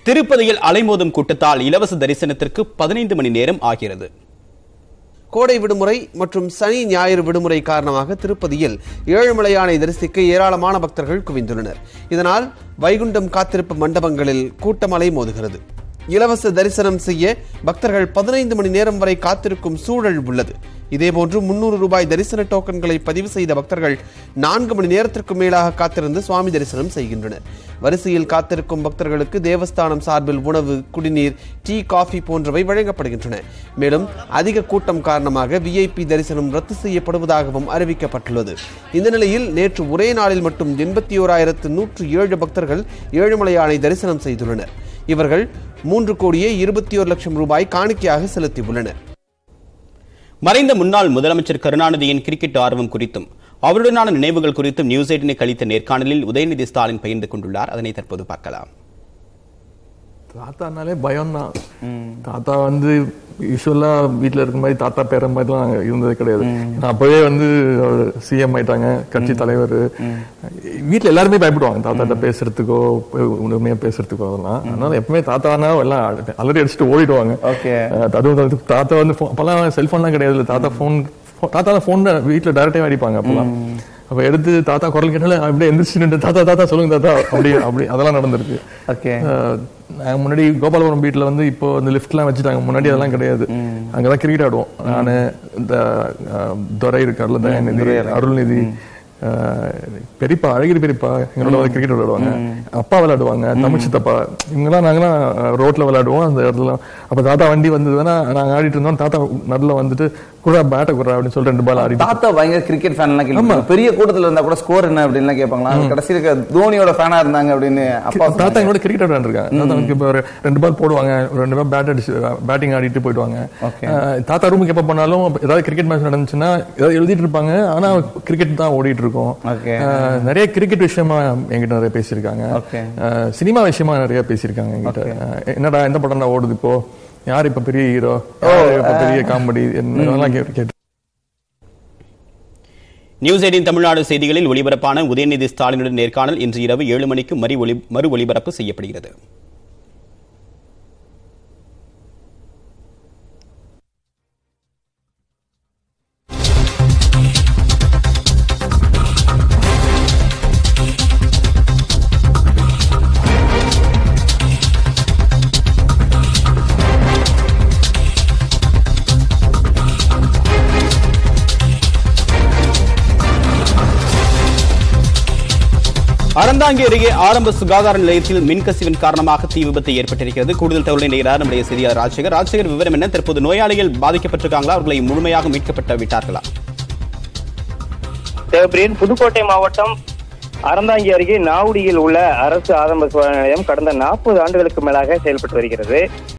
திருப்பதியில் அலைமோதும் கூட்டத்தால் இலவச தரிசனத்திற்கு 15 மணி நேரம் ஆகிறது. கோடை விடுமுறை மற்றும் சனி ஞாயிறு விடுமுறை காரணமாக திருப்பதியில் ஏழுமலையானை தரிசிக்க ஏராளமான பக்தர்கள் குவிந்துள்ளனர். இதனால் வைகுண்டம் காத்திருப்பு மண்டபங்களில் கூட்டம் அலைமோதுகிறது. இலவச தரிசனம் செய்ய பக்தர்கள் 15 மணி நேரம் வரை காத்திருக்கும் சூழல் உள்ளது. இதேபோன்று 300 ரூபாய் தரிசன டோக்கன்களை பதிவு செய்த பக்தர்கள் 4 மணி நேரத்திற்கு மேலாக காத்திருந்து சுவாமி தரிசனம் செய்கின்றனர். வரிசையில் காத்திருக்கும் பக்தர்களுக்கு தேவஸ்தானம் சார்பில் உணவு, குடிநீர், டீ, காஃபி போன்றவை வழங்கப்படுகின்றன. மேலும் அதிக கூட்டம் காரணமாக விஐபி தரிசனம் ரத்து செய்யப்படுவதாகவும் அறிவிக்கப்பட்டுள்ளது. இந்த நிலையில் நேற்று ஒரே நாளில் மட்டும் 81,107 பக்தர்கள் ஏழுமலையானை தரிசனம் செய்துள்ளனர். இவர்கள் 3,21,00,000 ரூபாய் காணிக்கையாக செலுத்தியுள்ளனர். மறைந்த முன்னாள் முதலமைச்சர் கருணாநிதியின் கிரிக்கெட் ஆர்வம் குறித்தும் அவருடனான நினைவுகள் குறித்தும் நியூஸ் 18 கழித்த நேர்காணலில் உதயநிதி ஸ்டாலின் பகிர்ந்து கொண்டுள்ளார். அதனை தற்போது பார்க்கலாம். தாத்தானாலே பயம் தான். தாத்தா யூஸ்வலா வீட்டுல இருக்க மாதிரி தாத்தா பேர மாதிரிலாம் இருந்தது கிடையாது. அப்பவே சிஎம் ஆயிட்டாங்க, கட்சி தலைவர். வீட்டுல எல்லாருமே பயப்படுவாங்க தாத்தாட்ட பேசுறதுக்கோ உண்மையா பேசுறதுக்கோ. அதெல்லாம் அதனால எப்பவுமே தாத்தானா எல்லாம் அலறி அடிச்சுட்டு ஓடிடுவாங்க. அதுவும் தாத்தா அப்பெல்லாம் செல்போன்லாம் கிடையாது. தாத்தா போன் வீட்டுல டைரக்டா அடிப்பாங்க. அப்ப எடுத்து தாத்தா குரல் கேட்டால அப்படியே எந்திரிச்சு தாத்தா தாத்தா சொல்லுங்க தாத்தா அப்படி அதெல்லாம் நடந்திருக்கு. முன்னாடி கோபாலபுரம் வீட்டுல இப்போ லிப்ட் எல்லாம் வச்சுட்டாங்க. முன்னாடி அதெல்லாம் கிடையாது. அங்கதான் கிரிக்கெட் ஆடுவோம். நானு இந்த துரை இருக்காருல, தயாநிதி, அருள்நிதி, பெரியப்பா, அழகிரி பெரியப்பா எங்களோட கிரிக்கெட் விளையாடுவாங்க. அப்பா விளையாடுவாங்க, தமிழ் சித்தப்பா, இவங்கெல்லாம் நாங்கெல்லாம் ரோட்ல விளையாடுவோம் அந்த இடத்துல. அப்ப தாத்தா வண்டி வந்ததுன்னா நாங்க ஆடிட்டு இருந்தோம். தாத்தா நடுல குறா பேட்டை குறா அப்படின்னு சொல்லி 2 பால் ஆடி. தாத்தா பயங்கர கிரிக்கெட் ஃபேன். பெரிய கூட்டத்துல இருந்தா கூட ஸ்கோர் என்ன அப்படின்னு கேட்பாங்களா? கடைசியில தோனியோட ஃபேனா இருந்தாங்க அப்படின்னு அப்பா. தாத்தா எங்களோட கிரிக்கெட் விளையாண்டுருக்காங்க. தாத்தா ஒரு 2 பால் போடுவாங்க, 2 பால் பேட் அடிச்சு பேட்டிங் ஆடிட்டு போயிடுவாங்க. தாத்தா ரூமுக்கு எப்ப போனாலும் ஏதாவது கிரிக்கெட் மேட்ச் நடந்துச்சுன்னா ஏதாவது எழுதிட்டு இருப்பாங்க. ஆனா கிரிக்கெட் தான் ஓடிட்டு இருக்கும். நிறைய கிரிக்கெட் விஷயமா என்கிட்ட நிறைய பேசியிருக்காங்க. சினிமா விஷயமா நிறைய பேசியிருக்காங்க என்கிட்ட. என்னடா எந்த படம் தான் ஓடுது இப்போ, யார் இப்ப பெரிய ஹீரோ, பெரிய காமெடி கேட்டு. நியூஸ் 18 தமிழ்நாடு செய்திகளில் ஒளிபரப்பான உதயநிதி ஸ்டாலினுடன் நேர்காணல் இன்று இரவு 7 மணிக்கு மறு ஒளிபரப்பு செய்யப்படுகிறது. அறந்தாங்கி அருகே ஆரம்ப சுகாதார நிலையத்தில் மின்கசிவின் காரணமாக தீ விபத்து ஏற்பட்டிருக்கிறது. கூடுதல் தகவலை நேராக நம்முடைய செய்தியாளர் ராஜசேகர் விவரம் என்ன? தற்போது நோயாளிகள் பாதிக்கப்பட்டிருக்காங்களா? அவர்களை முழுமையாக மீட்கப்பட்டு விட்டார்களா? தேவபிரியன், புதுக்கோட்டை மாவட்டம் அறந்தாங்கி அருகே நாவுடியில் உள்ள அரசு ஆரம்ப சுகாதார நிலையம் கடந்த 40 ஆண்டுகளுக்கு மேலாக செயல்பட்டு வருகிறது.